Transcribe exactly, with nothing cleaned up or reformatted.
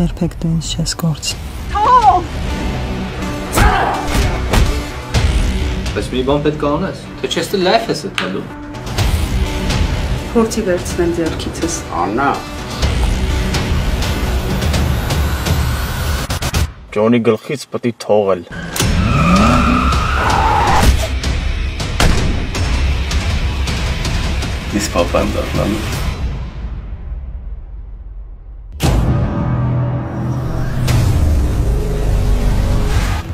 Երբեք դու ինձ չես կորցնի։ Թող! Բայց մի բան պետք է անես, թե չես դե լայֆ ես ըտելու։ Փորձի վերցնեմ ձեռքիցս։ Աննա։ Ջոնի գլխից պետք է թողել։ Իսկ պապան դառնալու։